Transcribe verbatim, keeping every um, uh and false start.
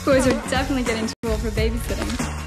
Boys would definitely get in trouble for babysitting.